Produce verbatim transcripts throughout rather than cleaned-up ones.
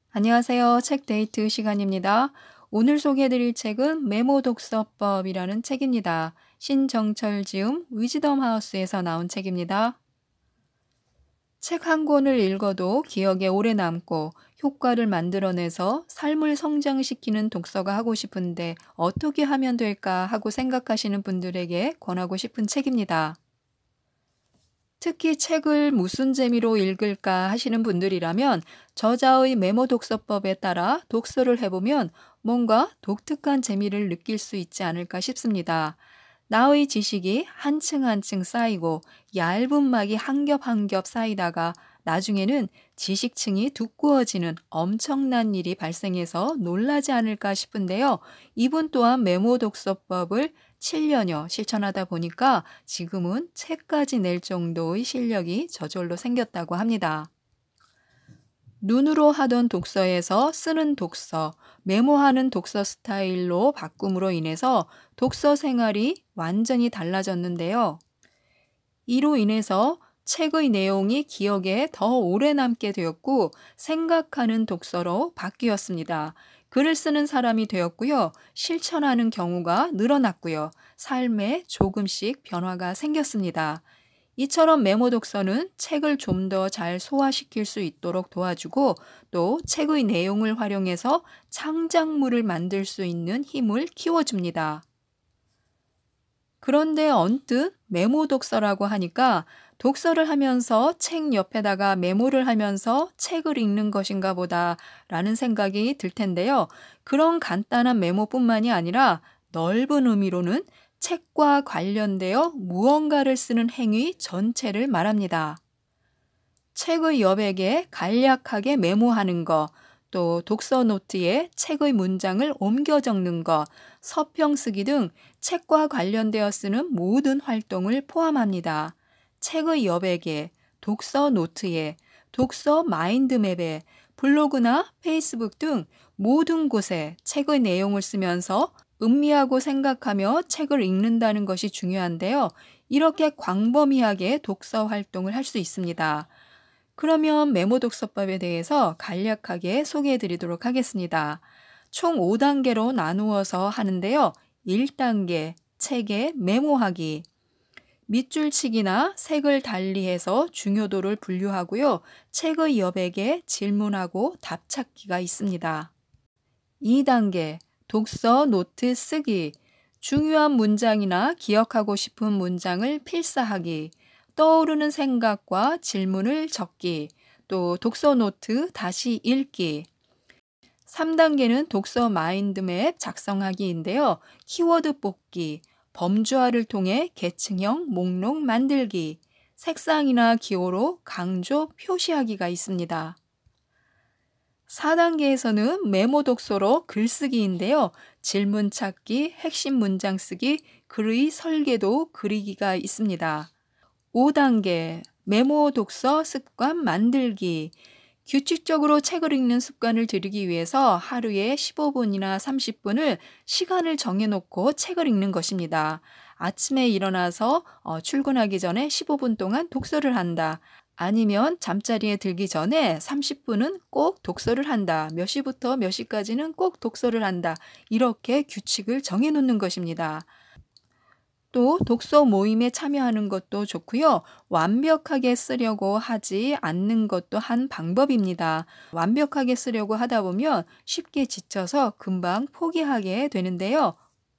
안녕하세요. 책 데이트 시간입니다. 오늘 소개해드릴 책은 메모 독서법이라는 책입니다. 신정철 지음 위즈덤 하우스에서 나온 책입니다. 책 한 권을 읽어도 기억에 오래 남고 효과를 만들어내서 삶을 성장시키는 독서가 하고 싶은데 어떻게 하면 될까 하고 생각하시는 분들에게 권하고 싶은 책입니다. 특히 책을 무슨 재미로 읽을까 하시는 분들이라면 저자의 메모 독서법에 따라 독서를 해보면 뭔가 독특한 재미를 느낄 수 있지 않을까 싶습니다. 나의 지식이 한층 한층 쌓이고 얇은 막이 한 겹 한 겹 쌓이다가 나중에는 지식층이 두꺼워지는 엄청난 일이 발생해서 놀라지 않을까 싶은데요. 이분 또한 메모 독서법을 칠 년여 실천하다 보니까 지금은 책까지 낼 정도의 실력이 저절로 생겼다고 합니다. 눈으로 하던 독서에서 쓰는 독서, 메모하는 독서 스타일로 바꿈으로 인해서 독서 생활이 완전히 달라졌는데요. 이로 인해서 책의 내용이 기억에 더 오래 남게 되었고 생각하는 독서로 바뀌었습니다. 글을 쓰는 사람이 되었고요. 실천하는 경우가 늘어났고요. 삶에 조금씩 변화가 생겼습니다. 이처럼 메모 독서는 책을 좀 더 잘 소화시킬 수 있도록 도와주고 또 책의 내용을 활용해서 창작물을 만들 수 있는 힘을 키워줍니다. 그런데 언뜻 메모 독서라고 하니까 독서를 하면서 책 옆에다가 메모를 하면서 책을 읽는 것인가 보다 라는 생각이 들 텐데요. 그런 간단한 메모뿐만이 아니라 넓은 의미로는 책과 관련되어 무언가를 쓰는 행위 전체를 말합니다. 책의 여백에 간략하게 메모하는 것, 또 독서 노트에 책의 문장을 옮겨 적는 것, 서평 쓰기 등 책과 관련되어 쓰는 모든 활동을 포함합니다. 책의 여백에, 독서 노트에, 독서 마인드맵에, 블로그나 페이스북 등 모든 곳에 책의 내용을 쓰면서 음미하고 생각하며 책을 읽는다는 것이 중요한데요. 이렇게 광범위하게 독서 활동을 할 수 있습니다. 그러면 메모 독서법에 대해서 간략하게 소개해 드리도록 하겠습니다. 총 오 단계로 나누어서 하는데요. 일 단계, 책에 메모하기. 밑줄치기나 색을 달리해서 중요도를 분류하고요. 책의 여백에 질문하고 답찾기가 있습니다. 이 단계, 독서 노트 쓰기. 중요한 문장이나 기억하고 싶은 문장을 필사하기. 떠오르는 생각과 질문을 적기, 또 독서 노트 다시 읽기. 삼 단계는 독서 마인드맵 작성하기인데요. 키워드 뽑기, 범주화를 통해 계층형 목록 만들기, 색상이나 기호로 강조 표시하기가 있습니다. 사 단계에서는 메모 독서로 글쓰기인데요. 질문 찾기, 핵심 문장 쓰기, 글의 설계도 그리기가 있습니다. 오 단계 메모 독서 습관 만들기. 규칙적으로 책을 읽는 습관을 들이기 위해서 하루에 십오 분이나 삼십 분을 시간을 정해놓고 책을 읽는 것입니다. 아침에 일어나서 어, 출근하기 전에 십오 분 동안 독서를 한다. 아니면 잠자리에 들기 전에 삼십 분은 꼭 독서를 한다. 몇 시부터 몇 시까지는 꼭 독서를 한다. 이렇게 규칙을 정해놓는 것입니다. 또 독서 모임에 참여하는 것도 좋고요. 완벽하게 쓰려고 하지 않는 것도 한 방법입니다. 완벽하게 쓰려고 하다 보면 쉽게 지쳐서 금방 포기하게 되는데요.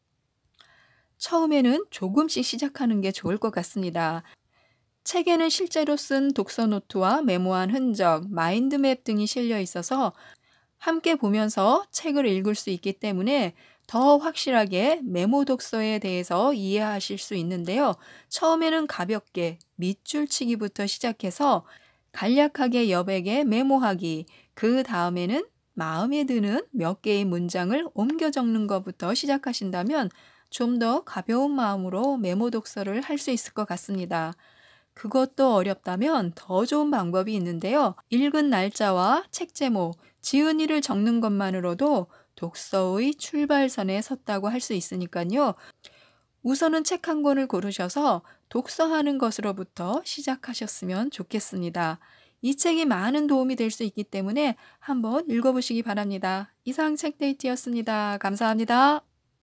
처음에는 조금씩 시작하는 게 좋을 것 같습니다. 책에는 실제로 쓴 독서 노트와 메모한 흔적, 마인드맵 등이 실려 있어서 함께 보면서 책을 읽을 수 있기 때문에 더 확실하게 메모 독서에 대해서 이해하실 수 있는데요. 처음에는 가볍게 밑줄치기부터 시작해서 간략하게 여백에 메모하기, 그 다음에는 마음에 드는 몇 개의 문장을 옮겨 적는 것부터 시작하신다면 좀 더 가벼운 마음으로 메모 독서를 할 수 있을 것 같습니다. 그것도 어렵다면 더 좋은 방법이 있는데요. 읽은 날짜와 책 제목, 지은이를 적는 것만으로도 독서의 출발선에 섰다고 할 수 있으니까요. 우선은 책 한 권을 고르셔서 독서하는 것으로부터 시작하셨으면 좋겠습니다. 이 책이 많은 도움이 될 수 있기 때문에 한번 읽어보시기 바랍니다. 이상 책데이트였습니다. 감사합니다.